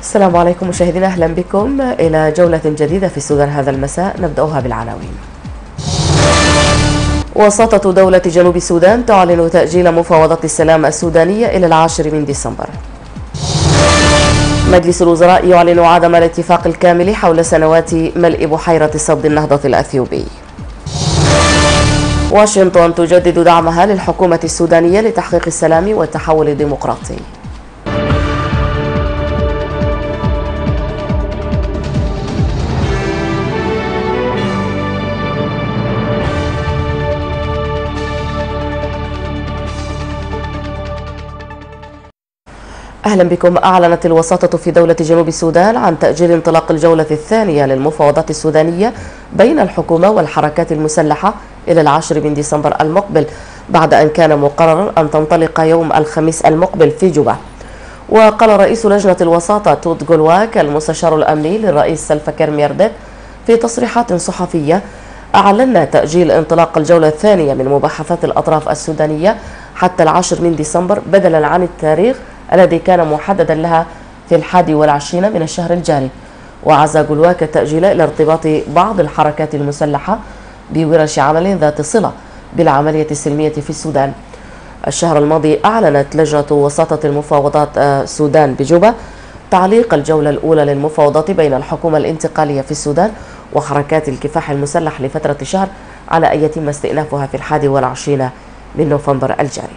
السلام عليكم مشاهدينا، أهلا بكم إلى جولة جديدة في السودان هذا المساء. نبدأها بالعناوين. وساطة دولة جنوب السودان تعلن تأجيل مفاوضات السلام السودانية إلى 10 من ديسمبر. مجلس الوزراء يعلن عدم الاتفاق الكامل حول سنوات ملء بحيرة سد النهضة الأثيوبي. واشنطن تجدد دعمها للحكومة السودانية لتحقيق السلام والتحول الديمقراطي. أهلا بكم. أعلنت الوساطة في دولة جنوب السودان عن تأجيل انطلاق الجولة الثانية للمفاوضات السودانية بين الحكومة والحركات المسلحة إلى 10 من ديسمبر المقبل، بعد أن كان مقررا أن تنطلق يوم الخميس المقبل في جوبا. وقال رئيس لجنة الوساطة توت جولواك المستشار الأمني للرئيس سلفا كير ميرديت في تصريحات صحفية: أعلنا تأجيل انطلاق الجولة الثانية من مباحثات الأطراف السودانية حتى 10 من ديسمبر بدلا عن التاريخ الذي كان محددا لها في 21 من الشهر الجاري. وعزى جولواك التأجيل إلى ارتباط بعض الحركات المسلحة بورش عمل ذات صلة بالعملية السلمية في السودان. الشهر الماضي أعلنت لجنة وساطة المفاوضات السودان بجوبا تعليق الجولة الأولى للمفاوضات بين الحكومة الانتقالية في السودان وحركات الكفاح المسلح لفترة شهر، على أن يتم استئنافها في 21 من نوفمبر الجاري.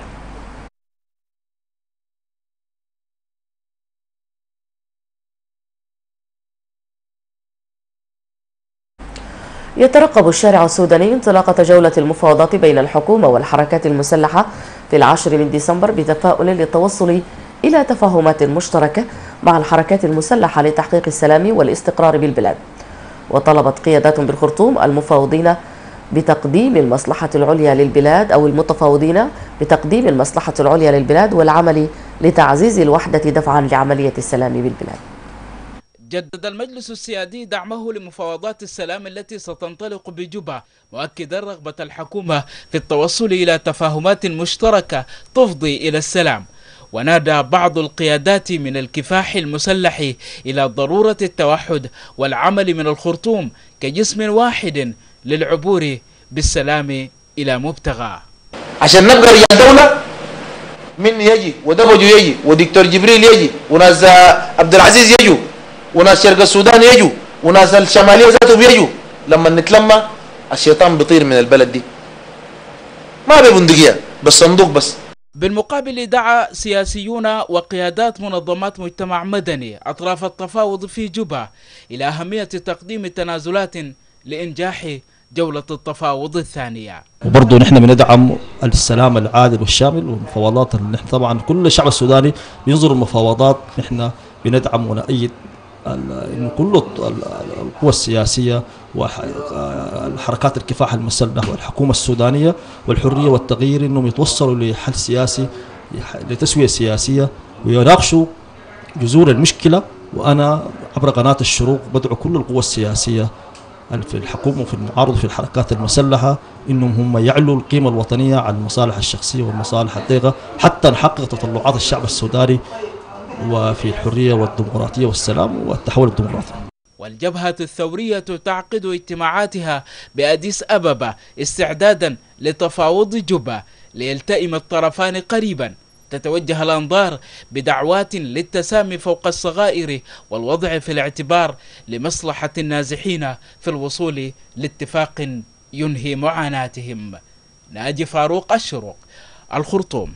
يترقب الشارع السوداني انطلاقة جولة المفاوضات بين الحكومة والحركات المسلحة في 10 من ديسمبر بتفاؤل للتوصل إلى تفاهمات مشتركة مع الحركات المسلحة لتحقيق السلام والاستقرار بالبلاد. وطلبت قيادات بالخرطوم المفاوضين بتقديم المصلحة العليا للبلاد أو المتفاوضين بتقديم المصلحة العليا للبلاد والعمل لتعزيز الوحدة دفعا لعملية السلام بالبلاد. جدد المجلس السيادي دعمه لمفاوضات السلام التي ستنطلق بجوبا، مؤكدا رغبة الحكومة في التوصل إلى تفاهمات مشتركة تفضي إلى السلام. ونادى بعض القيادات من الكفاح المسلح إلى ضرورة التوحد والعمل من الخرطوم كجسم واحد للعبور بالسلام إلى مبتغى. عشان نبقى رجال دولة، من يجي ودبجو يجي ودكتور جبريل يجي وناس عبد العزيز يجوا وناس شرق السودان يجوا وناس الشمالية ذاتهم يجوا. لما نتلمى الشيطان بيطير من البلد دي، ما ببندقية بس صندوق بس. بالمقابل دعا سياسيون وقيادات منظمات مجتمع مدني أطراف التفاوض في جوبا إلى أهمية تقديم تنازلات لإنجاح جولة التفاوض الثانية. وبرضه نحن بندعم السلام العادل والشامل والمفاوضات. نحن طبعا كل الشعب السوداني بينظر المفاوضات، نحن بندعم ونأيد إنه كل القوى السياسية والحركات الكفاح المسلح والحكومة السودانية والحرية والتغيير إنهم يتوصلوا لحل سياسي، لتسوية سياسية، ويناقشوا جذور المشكلة. وأنا عبر قناة الشروق بدعو كل القوى السياسية في الحكومة وفي المعارضة في الحركات المسلحة إنهم هم يعلوا القيمة الوطنية على المصالح الشخصية والمصالح الضيقة حتى نحقق تطلعات الشعب السوداني وفي الحرية والديمقراطية والسلام والتحول الديمقراطي. والجبهة الثورية تعقد اجتماعاتها بأديس أبابا استعدادا لتفاوض جوبا ليلتئم الطرفان قريبا. تتوجه الأنظار بدعوات للتسامي فوق الصغائر والوضع في الاعتبار لمصلحة النازحين في الوصول لاتفاق ينهي معاناتهم. ناجي فاروق، الشروق، الخرطوم.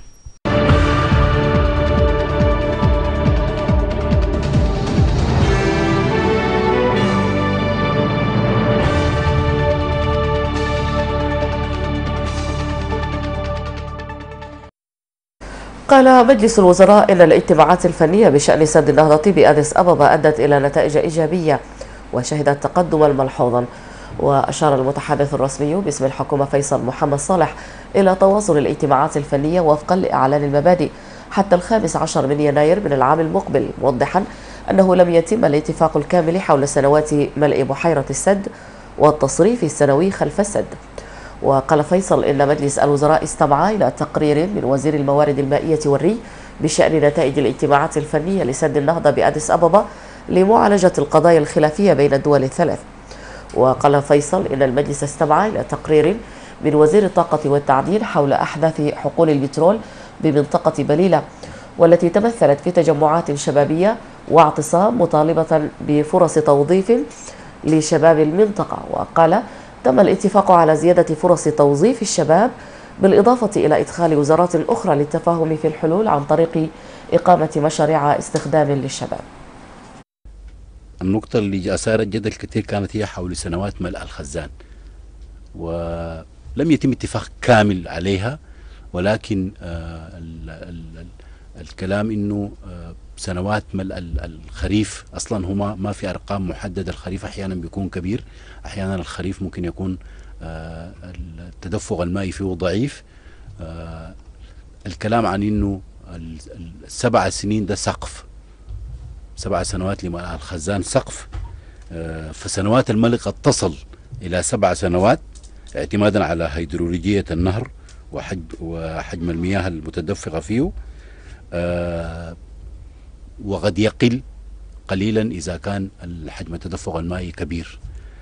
قال مجلس الوزراء إن الاجتماعات الفنية بشأن سد النهضة بأديس أبابا أدت إلى نتائج إيجابية وشهدت تقدما ملحوظا. وأشار المتحدث الرسمي باسم الحكومة فيصل محمد صالح إلى تواصل الاجتماعات الفنية وفقا لإعلان المبادئ حتى 15 من يناير من العام المقبل، موضحا أنه لم يتم الاتفاق الكامل حول سنوات ملء بحيرة السد والتصريف السنوي خلف السد. وقال فيصل إن مجلس الوزراء استمع إلى تقرير من وزير الموارد المائية والري بشأن نتائج الاجتماعات الفنية لسد النهضة بأديس أبابا لمعالجة القضايا الخلافية بين الدول الثلاث. وقال فيصل إن المجلس استمع إلى تقرير من وزير الطاقة والتعدين حول أحداث حقول البترول بمنطقة بليلة، والتي تمثلت في تجمعات شبابية واعتصام مطالبة بفرص توظيف لشباب المنطقة. وقال تم الاتفاق على زيادة فرص توظيف الشباب بالإضافة إلى إدخال وزارات أخرى للتفاهم في الحلول عن طريق إقامة مشاريع استخدام للشباب. النقطة اللي أثارت جدل كثير كانت هي حول سنوات ملء الخزان، ولم يتم اتفاق كامل عليها، ولكن الكلام إنه سنوات ملء الخريف أصلا هما ما في أرقام محددة. الخريف أحيانا بيكون كبير، أحيانا الخريف ممكن يكون التدفق المائي فيه ضعيف. الكلام عن إنه ال7 سنين ده سقف، 7 سنوات لملء الخزان سقف، فسنوات الملء قد تصل إلى 7 سنوات اعتمادا على هيدرولوجية النهر وحجم المياه المتدفقة فيه، وقد يقل قليلا إذا كان حجم التدفق المائي كبير.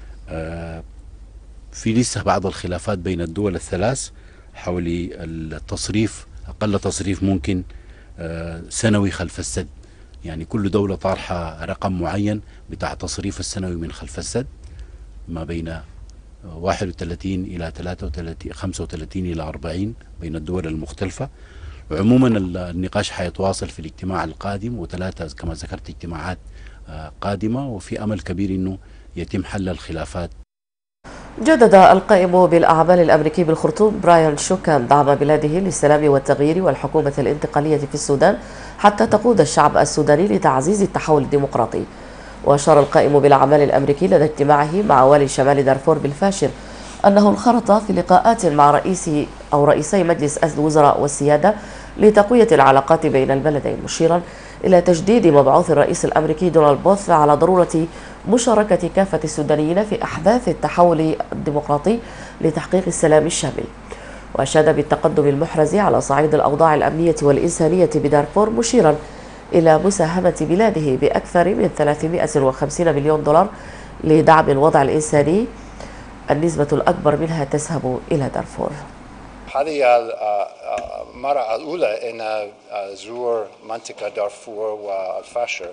في لسه بعض الخلافات بين الدول الثلاث حول التصريف، أقل تصريف ممكن سنوي خلف السد، يعني كل دولة طارحة رقم معين بتاع تصريف السنوي من خلف السد ما بين 31 إلى 33 35 إلى 40 بين الدول المختلفة. عموما النقاش حيتواصل في الاجتماع القادم، و3 كما ذكرت اجتماعات قادمة، وفي أمل كبير أنه يتم حل الخلافات. جدد القائم بالأعمال الأمريكي بالخرطوم برايان شوكان دعم بلاده للسلام والتغيير والحكومة الانتقالية في السودان حتى تقود الشعب السوداني لتعزيز التحول الديمقراطي. وأشار القائم بالأعمال الأمريكي لدى اجتماعه مع والي شمال دارفور بالفاشر أنه انخرط في لقاءات مع رئيسي مجلس الوزراء والسيادة لتقوية العلاقات بين البلدين، مشيرا إلى تجديد مبعوث الرئيس الأمريكي دونالد بوث على ضرورة مشاركة كافة السودانيين في أحداث التحول الديمقراطي لتحقيق السلام الشامل. وأشاد بالتقدم المحرز على صعيد الأوضاع الأمنية والإنسانية بدارفور، مشيرا إلى مساهمة بلاده بأكثر من 350 مليون دولار لدعم الوضع الإنساني، النسبة الأكبر منها تذهب إلى دارفور. هذه المرة الأولى أن أزور منطقة دارفور والفاشر.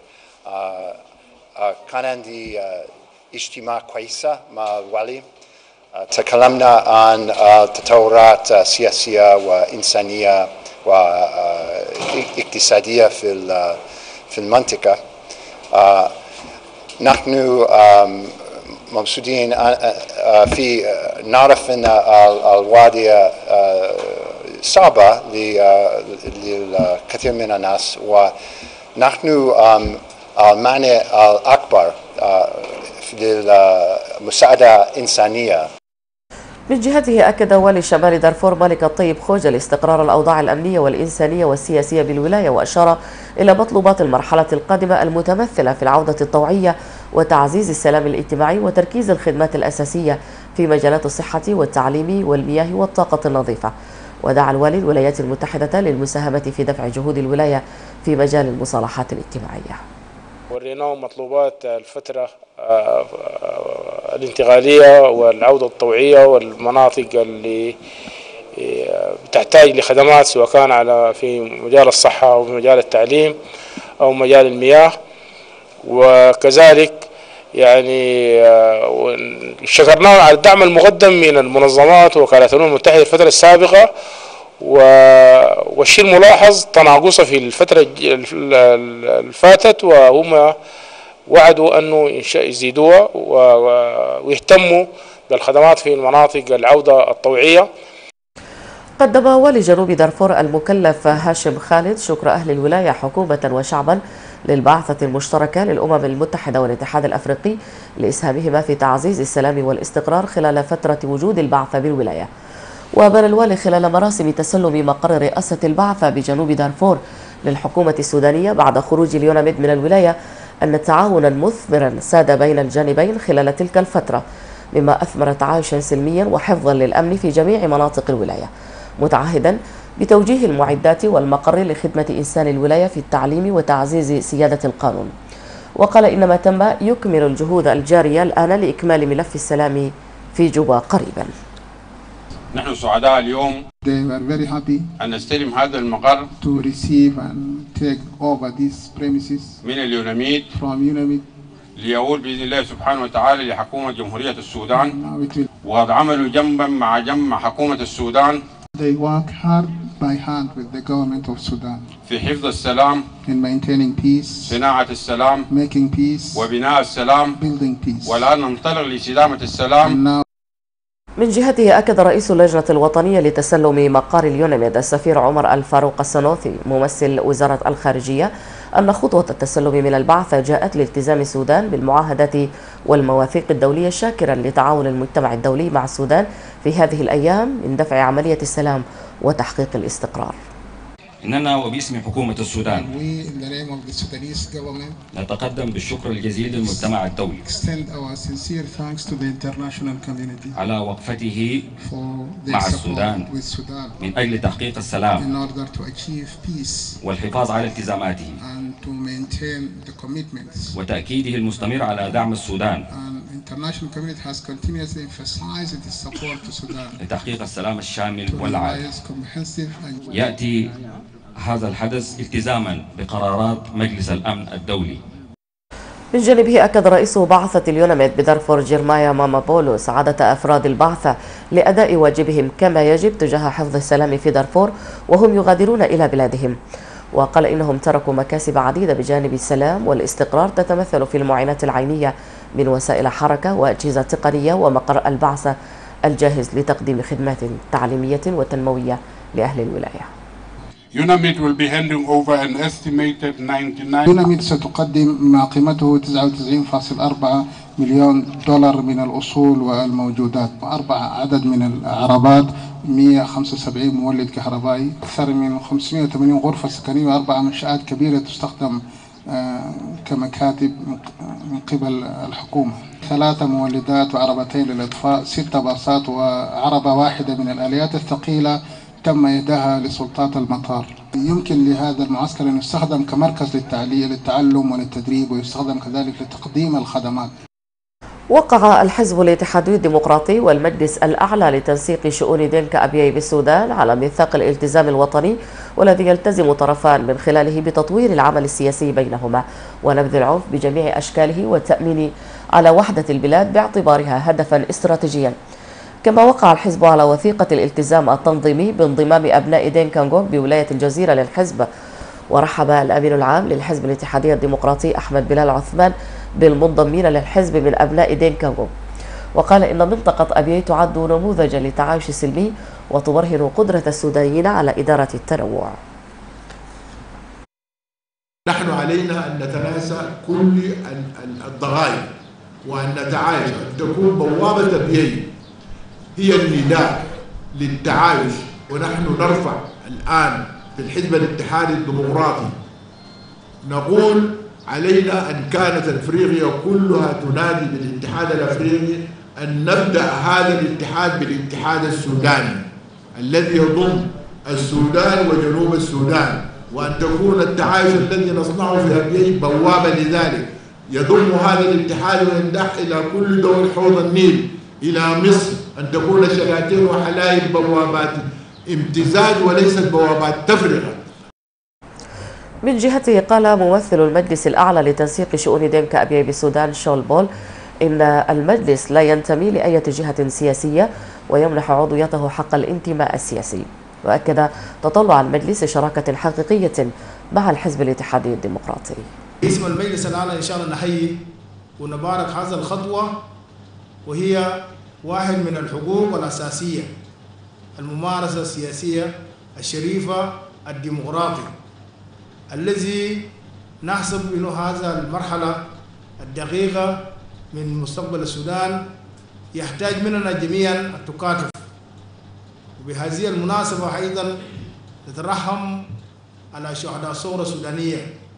كان عندي اجتماع كويسة مع الوالي، تكلمنا عن تطورات سياسية وإنسانية واقتصادية في المنطقة. نحن مبسوطين في نعرف أن الوادي صعبة للكثير من الناس، ونحن المعنى الأكبر للمساعدة إنسانية. من جهته أكد والي شمال دارفور مالك الطيب خوجة لاستقرار الأوضاع الأمنية والإنسانية والسياسية بالولاية، وأشار إلى مطلوبات المرحلة القادمة المتمثلة في العودة الطوعية وتعزيز السلام الاجتماعي وتركيز الخدمات الأساسية في مجالات الصحة والتعليم والمياه والطاقة النظيفة. ودعا الوالي الولايات المتحدة للمساهمة في دفع جهود الولاية في مجال المصالحات الاجتماعية. وريناهم مطلوبات الفترة الانتقالية والعودة الطوعية والمناطق اللي تحتاج لخدمات، سواء كان في مجال الصحة أو في مجال التعليم أو مجال المياه. وكذلك يعني شكرناهم على الدعم المقدم من المنظمات ووكالات الأمم المتحدة الفترة السابقة، والشيء الملاحظ تناقصه في الفترة الفاتت، وهم وعدوا أنه يزيدوها ويهتموا بالخدمات في المناطق العودة الطوعية. قدم والي جنوب دارفور المكلف هاشم خالد شكر أهل الولاية حكومة وشعبا للبعثة المشتركة للأمم المتحدة والاتحاد الأفريقي لإسهامهما في تعزيز السلام والاستقرار خلال فترة وجود البعثة بالولاية. وبنى الوالي خلال مراسم تسلم مقر رئاسة البعثة بجنوب دارفور للحكومة السودانية بعد خروج اليوناميد من الولاية أن تعاونا مثمرا ساد بين الجانبين خلال تلك الفترة، مما أثمر تعايشا سلميا وحفظا للأمن في جميع مناطق الولاية، متعهدا بتوجيه المعدات والمقر لخدمة إنسان الولاية في التعليم وتعزيز سيادة القانون. وقال إن ما تم يكمل الجهود الجارية الآن لإكمال ملف السلام في جوبا قريبا. نحن سعداء اليوم أن نستلم هذا المقر من اليوناميد ليؤول بإذن الله سبحانه وتعالى لحكومة جمهورية السودان، وقد عملوا جنبا مع جنب مع حكومة السودان في حفظ السلام، صناعة السلام، وبناء السلام، والآن ننطلق لاستدامة السلام. من جهته أكد رئيس اللجنة الوطنية لتسلم مقار اليوناميد السفير عمر الفاروق السنوثي ممثل وزارة الخارجية أن خطوة التسلم من البعثة جاءت لالتزام السودان بالمعاهدات والمواثيق الدولية، شاكرا لتعاون المجتمع الدولي مع السودان في هذه الأيام من دفع عملية السلام وتحقيق الاستقرار. إننا وباسم حكومة السودان نتقدم بالشكر الجزيل للمجتمع الدولي على وقفته مع السودان من أجل تحقيق السلام والحفاظ على التزاماته وتأكيده المستمر على دعم السودان لتحقيق السلام الشامل والعادل. يأتي هذا الحدث التزاما بقرارات مجلس الأمن الدولي. من جانبه أكد رئيس بعثة اليوناميد بدارفور جيرمايا مامابولو سعادة أفراد البعثة لأداء واجبهم كما يجب تجاه حفظ السلام في دارفور وهم يغادرون إلى بلادهم، وقال إنهم تركوا مكاسب عديدة بجانب السلام والاستقرار تتمثل في المعينات العينية من وسائل حركة وأجهزة تقنية ومقر البعثة الجاهز لتقديم خدمات تعليمية وتنموية لأهل الولاية. UNAMID will be handing over an estimated 99. UNAMID ستقدم ما قيمته 99.4 مليون دولار من الأصول والموجودات، 4 عدد من العربات، 175 مولد كهربائي، أكثر من 580 غرفة سكنية، و4 منشآت كبيرة تستخدم كمكاتب من قبل الحكومة، 3 مولدات وعربتين للإطفاء، 6 باصات وعربة واحدة من الآليات الثقيلة تم إهداها لسلطات المطار. يمكن لهذا المعسكر أن يستخدم كمركز للتعلم وللتدريب، ويستخدم كذلك لتقديم الخدمات. وقع الحزب الاتحادي الديمقراطي والمجلس الأعلى لتنسيق شؤون دينكا أبيي بالسودان على ميثاق الالتزام الوطني، والذي يلتزم طرفان من خلاله بتطوير العمل السياسي بينهما ونبذ العنف بجميع أشكاله والتأمين على وحدة البلاد باعتبارها هدفا استراتيجيا. كما وقع الحزب على وثيقة الالتزام التنظيمي بانضمام أبناء دينكانغوك بولاية الجزيرة للحزب. ورحب الأمين العام للحزب الاتحادي الديمقراطي أحمد بلال عثمان بالمنضمين للحزب من أبناء دينكانغوك، وقال إن منطقة أبيي تعد نموذجا للتعايش السلمي وتبرهن قدرة السودانيين على إدارة التنوع. نحن علينا أن نتناسى كل الضغائن وأن نتعايش، أن تكون بوابة أبيي هي النداء للتعايش. ونحن نرفع الآن في الحزب الاتحادي الديمقراطي نقول علينا أن كانت أفريقيا كلها تنادي بالاتحاد الأفريقي أن نبدأ هذا الاتحاد بالاتحاد السوداني الذي يضم السودان وجنوب السودان، وأن تكون التعايش الذي نصنعه في أبيي بوابة لذلك يضم هذا الاتحاد ويندح إلى كل دول حوض النيل، إلى مصر، أن تكون شلاتين وحلايب بوابات امتزاج وليست بوابات تفرقة. من جهته قال ممثل المجلس الأعلى لتنسيق شؤون دينكا أبيي بالسودان شول بول إن المجلس لا ينتمي لأي جهة سياسية ويمنح عضويته حق الانتماء السياسي، وأكد تطلع المجلس لشراكة حقيقية مع الحزب الاتحادي الديمقراطي. اسم المجلس الأعلى إن شاء الله نحيي ونبارك هذه الخطوة، وهي واحد من الحقوق الأساسية، الممارسة السياسية الشريفة الديمقراطية، الذي نحسب أنه هذا المرحلة الدقيقة من مستقبل السودان يحتاج مننا جميعا التكاتف. وبهذه المناسبة أيضا نترحم على شهداء الثورة السودانية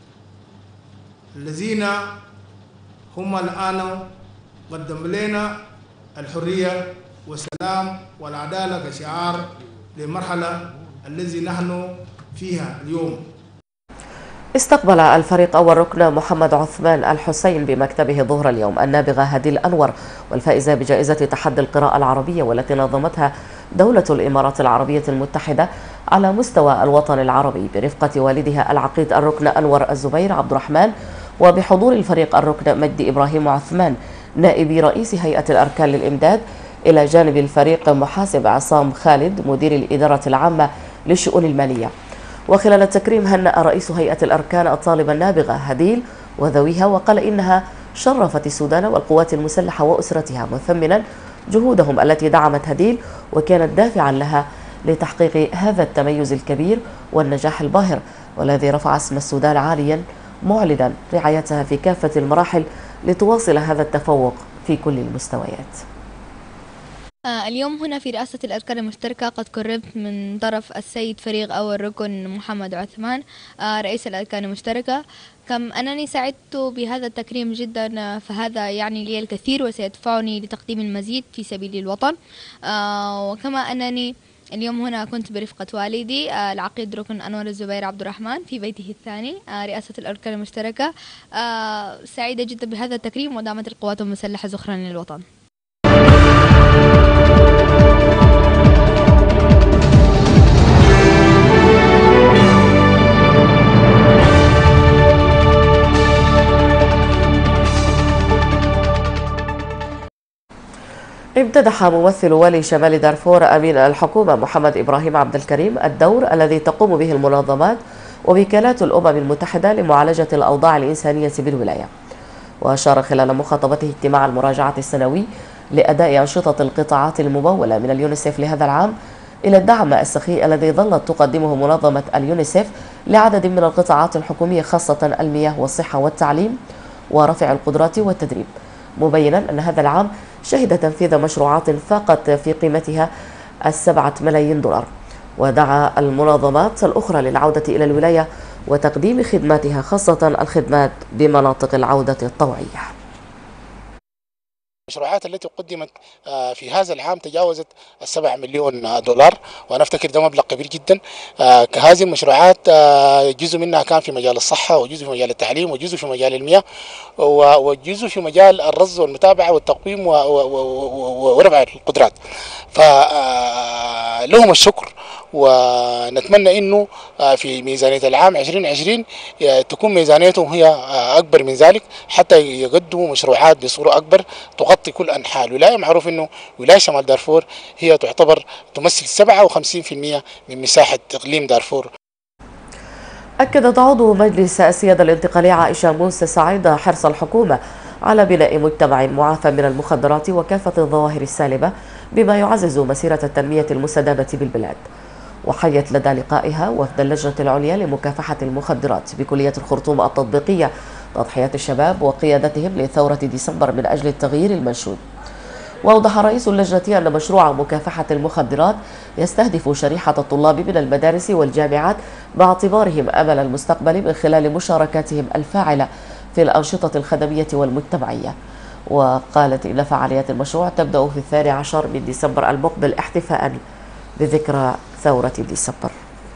الذين هم الآن قدموا لنا الحرية والسلام والعدالة كشعار للمرحلة الذي نحن فيها اليوم. استقبل الفريق أول ركن محمد عثمان الحسين بمكتبه ظهر اليوم النابغة هديل أنور والفائزة بجائزة تحدي القراءة العربية والتي نظمتها دولة الإمارات العربية المتحدة على مستوى الوطن العربي برفقة والدها العقيد الركن أنور الزبير عبد الرحمن وبحضور الفريق الركن مجدي إبراهيم عثمان نائب رئيس هيئة الأركان للإمداد إلى جانب الفريق محاسب عصام خالد مدير الإدارة العامة للشؤون المالية. وخلال التكريم هنأ رئيس هيئة الأركان الطالبة النابغة هديل وذويها وقال إنها شرفت السودان والقوات المسلحة وأسرتها مثمنا جهودهم التي دعمت هديل وكانت دافعا لها لتحقيق هذا التميز الكبير والنجاح الباهر والذي رفع اسم السودان عاليا معلنا رعايتها في كافة المراحل لتواصل هذا التفوق في كل المستويات. اليوم هنا في رئاسة الأركان المشتركة قد كرمت من طرف السيد فريق أول ركن محمد عثمان رئيس الأركان المشتركة. كم أنني سعدت بهذا التكريم جدا، فهذا يعني لي الكثير وسيدفعني لتقديم المزيد في سبيل الوطن. وكما أنني اليوم هنا كنت برفقة والدي العقيد ركن أنور الزبير عبد الرحمن في بيته الثاني رئاسة الأركان المشتركة. سعيدة جدا بهذا التكريم ودعمت القوات المسلحة زخرا للوطن. امتدح ممثل والي شمال دارفور أمين الحكومة محمد إبراهيم عبد الكريم الدور الذي تقوم به المنظمات ووكالات الأمم المتحدة لمعالجة الأوضاع الإنسانية بالولاية. وأشار خلال مخاطبته اجتماع المراجعة السنوي لأداء أنشطة القطاعات الممولة من اليونيسف لهذا العام إلى الدعم السخي الذي ظلت تقدمه منظمة اليونيسف لعدد من القطاعات الحكومية خاصة المياه والصحة والتعليم ورفع القدرات والتدريب، مبينا أن هذا العام شهد تنفيذ مشروعات فاقت في قيمتها 7 ملايين دولار. ودعا المنظمات الأخرى للعودة إلى الولاية وتقديم خدماتها خاصة الخدمات بمناطق العودة الطوعية. المشروعات التي قدمت في هذا العام تجاوزت 7 مليون دولار، وأنا أفتكر ده مبلغ كبير جدا. هذه المشروعات جزء منها كان في مجال الصحة، وجزء في مجال التعليم، وجزء في مجال المياه، وجزء في مجال الرصد والمتابعة والتقويم ورفع القدرات. فلهم الشكر، ونتمنى انه في ميزانيه العام 2020 تكون ميزانيتهم هي اكبر من ذلك حتى يقدموا مشروعات بصوره اكبر تغطي كل انحاء الولايه. معروف انه ولايه شمال دارفور هي تعتبر تمثل 57% من مساحه اقليم دارفور. أكدت عضو مجلس السيادة الانتقالية عائشة موسى سعيدة حرص الحكومة على بناء مجتمع معافى من المخدرات وكافة الظواهر السالبة بما يعزز مسيرة التنمية المستدامة بالبلاد. وحيت لدى لقائها وفد اللجنة العليا لمكافحة المخدرات بكلية الخرطوم التطبيقية تضحيات الشباب وقيادتهم لثورة ديسمبر من أجل التغيير المنشود. وأوضح رئيس اللجنة أن مشروع مكافحة المخدرات يستهدف شريحة الطلاب من المدارس والجامعات باعتبارهم أمل المستقبل من خلال مشاركاتهم الفاعلة في الأنشطة الخدمية والمجتمعية. وقالت إن فعاليات المشروع تبدأ في 12 من ديسمبر المقبل احتفاء بذكرى ثورة ديسمبر.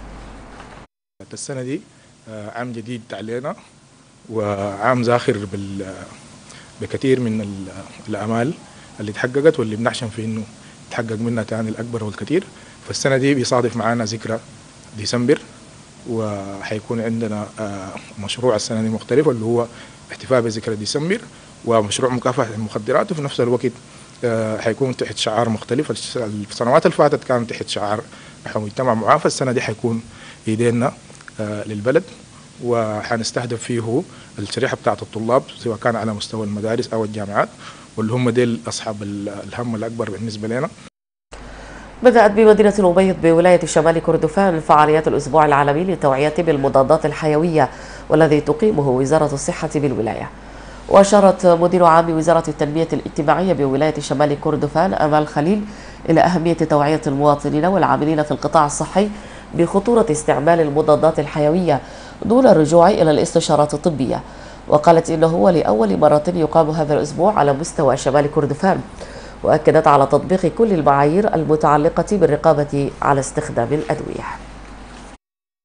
السنة دي عام جديد علينا وعام زاخر بكثير من الأمال اللي تحققت واللي بنحشم في إنه تحقق منها تاني الأكبر والكثير. فالسنة دي بيصادف معانا ذكرى ديسمبر، وحيكون عندنا مشروع السنة دي مختلف اللي هو احتفاء بذكرى ديسمبر ومشروع مكافحة المخدرات، وفي نفس الوقت حيكون تحت شعار مختلف. السنوات اللي فاتت كانت تحت شعار نحو مجتمع معافى، السنة دي حيكون ايدينا للبلد، وحنستهدف فيه الشريحة بتاعة الطلاب سواء كان على مستوى المدارس أو الجامعات، واللي هم ديل أصحاب الهم الأكبر بالنسبة لنا. بدأت بمدينة الأبيض بولاية شمال كردفان فعاليات الأسبوع العالمي للتوعية بالمضادات الحيوية والذي تقيمه وزارة الصحة بالولاية. وأشارت مدير عام وزارة التنمية الاجتماعية بولاية شمال كردفان أمال خليل إلى أهمية توعية المواطنين والعاملين في القطاع الصحي بخطورة استعمال المضادات الحيوية دون الرجوع إلى الاستشارات الطبية. وقالت إنه هو لأول مرة يقام هذا الأسبوع على مستوى شمال كردفان، وأكدت على تطبيق كل المعايير المتعلقة بالرقابة على استخدام الأدوية.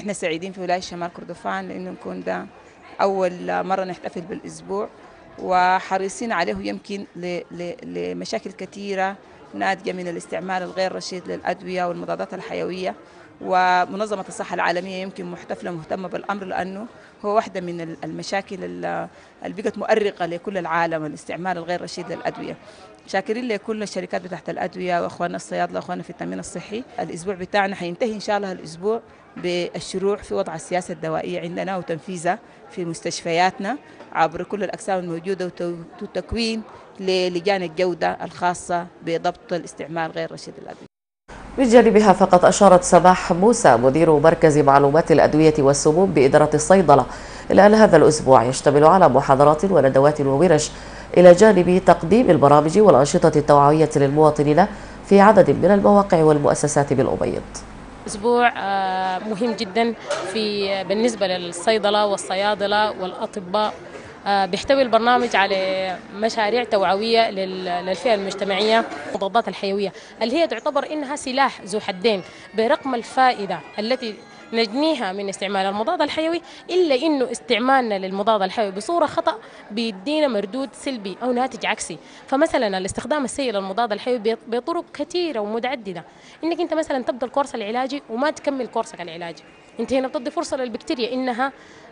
نحن سعيدين في ولاية شمال كردفان لأنه نكون ده أول مرة نحتفل بالأسبوع، وحريصين عليه يمكن لمشاكل كثيرة ناتجة من الاستعمال الغير رشيد للأدوية والمضادات الحيوية. ومنظمة الصحة العالمية يمكن محتفلة مهتمة بالأمر، لأنه هو واحدة من المشاكل اللي بقت مؤرقة لكل العالم، الاستعمال الغير رشيد للأدوية. شاكرين لكل الشركات بتاعت الأدوية وأخواننا الصيادلة وأخواننا في التأمين الصحي. الأسبوع بتاعنا حينتهي إن شاء الله الأسبوع بالشروع في وضع السياسة الدوائية عندنا وتنفيذها في مستشفياتنا عبر كل الأقسام الموجودة، وتكوين للجان الجودة الخاصة بضبط الاستعمال غير رشيد للأدوية. بجانبها فقد أشارت سماح موسى مدير مركز معلومات الأدوية والسموم بإدارة الصيدلة إلى أن هذا الأسبوع يشتمل على محاضرات وندوات وورش إلى جانب تقديم البرامج والأنشطة التوعوية للمواطنين في عدد من المواقع والمؤسسات بالأبيض. أسبوع مهم جدا بالنسبة للصيدلة والصيادلة والأطباء. بيحتوي البرنامج على مشاريع توعوية للفئة المجتمعية المضادات الحيوية اللي هي تعتبر إنها سلاح ذو حدين، برغم الفائدة التي نجنيها من استعمال المضاد الحيوي، إلا إنه استعمالنا للمضاد الحيوي بصورة خطأ بيدينا مردود سلبي أو ناتج عكسي. فمثلا الاستخدام السيء للمضاد الحيوي بطرق كثيرة ومتعددة، إنك أنت مثلا تبدأ الكورس العلاجي وما تكمل كورسك العلاجي، أنت هنا بتدي فرصة للبكتيريا إنها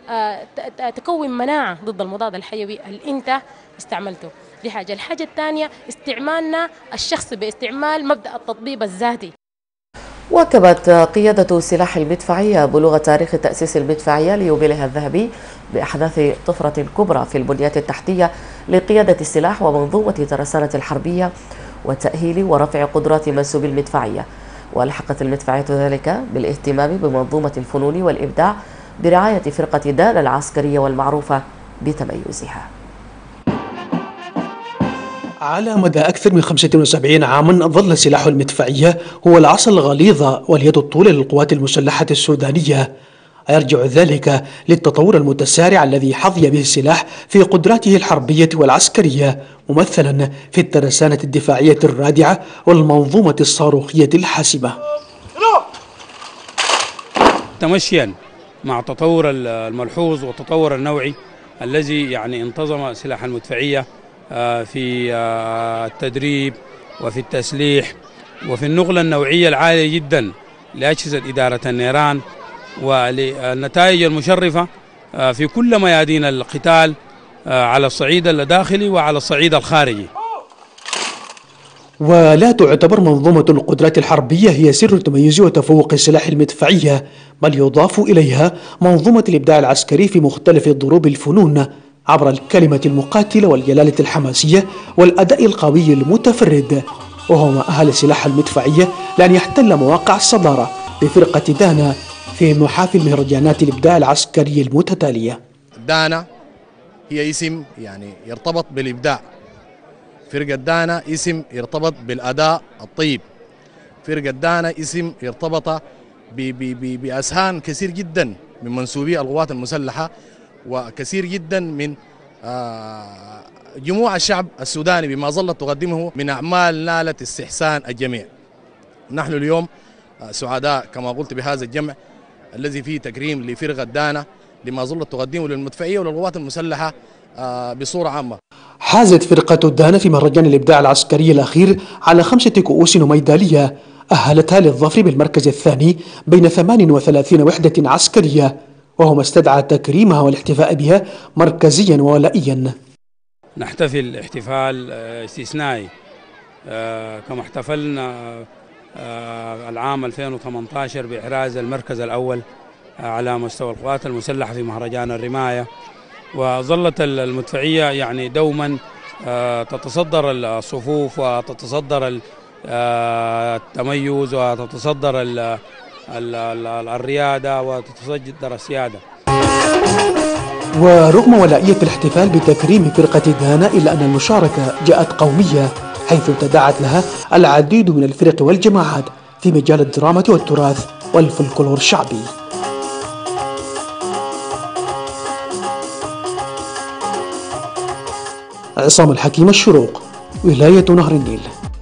تكون مناعة ضد المضاد الحيوي اللي أنت استعملته. دي حاجة. الحاجة الثانية استعمالنا الشخصي باستعمال مبدأ التطبيب الذاتي. واكبت قيادة سلاح المدفعية بلوغ تاريخ تأسيس المدفعية ليوبيلها الذهبي بأحداث طفرة كبرى في البنيات التحتية لقيادة السلاح ومنظومة ترسانة الحربية وتأهيل ورفع قدرات منسوبي المدفعية. والحقت المدفعية ذلك بالاهتمام بمنظومة الفنون والإبداع برعاية فرقة دانا العسكرية والمعروفة بتميزها. على مدى أكثر من 75 عاما ظل سلاح المدفعية هو العصا الغليظة واليد الطولى للقوات المسلحة السودانية. يرجع ذلك للتطور المتسارع الذي حظي به السلاح في قدراته الحربية والعسكرية، ممثلا في الترسانة الدفاعية الرادعة والمنظومة الصاروخية الحاسمة. تمشيا مع التطور الملحوظ والتطور النوعي الذي يعني انتظم سلاح المدفعية في التدريب وفي التسليح وفي النقلة النوعية العالية جدا لأجهزة إدارة النيران والنتائج المشرفة في كل ميادين القتال على الصعيد الداخلي وعلى الصعيد الخارجي. ولا تعتبر منظومة القدرات الحربية هي سر تميز وتفوق السلاح المدفعية، بل يضاف إليها منظومة الإبداع العسكري في مختلف ضروب الفنون عبر الكلمة المقاتلة والجلالة الحماسية والأداء القوي المتفرد، وهو ما أهل السلاح المدفعية لأن يحتل مواقع الصدارة بفرقة دانا في محافل مهرجانات الإبداع العسكري المتتالية. دانا هي اسم يعني يرتبط بالإبداع، فرقة دانا اسم يرتبط بالأداء الطيب، فرقة دانا اسم يرتبط بأسهان كثير جدا من منسوبي القوات المسلحة وكثير جدا من جموع الشعب السوداني بما ظلت تقدمه من أعمال نالت استحسان الجميع. نحن اليوم سعداء كما قلت بهذا الجمع الذي فيه تكريم لفرقة دانا لما ظلت تقدمه للمدفعية وللقوات المسلحة بصورة عامة. حازت فرقة دانا في مهرجان الإبداع العسكري الأخير على 5 كؤوس وميدالية أهلتها للظفر بالمركز الثاني بين 38 وحدة عسكرية، وهو ما استدعى تكريمها والاحتفاء بها مركزيا وولائيا. نحتفل احتفال استثنائي كما احتفلنا العام 2018 بإحراز المركز الأول على مستوى القوات المسلحة في مهرجان الرماية، وظلت المدفعية يعني دوما تتصدر الصفوف وتتصدر التميز وتتصدر الريادة وتتصدر السيادة. ورغم ولائية الاحتفال بتكريم فرقة دانا إلا أن المشاركة جاءت قومية، حيث تداعت لها العديد من الفرق والجماعات في مجال الدراما والتراث والفلكلور الشعبي. عصام الحكيم، الشروق، ولاية نهر النيل.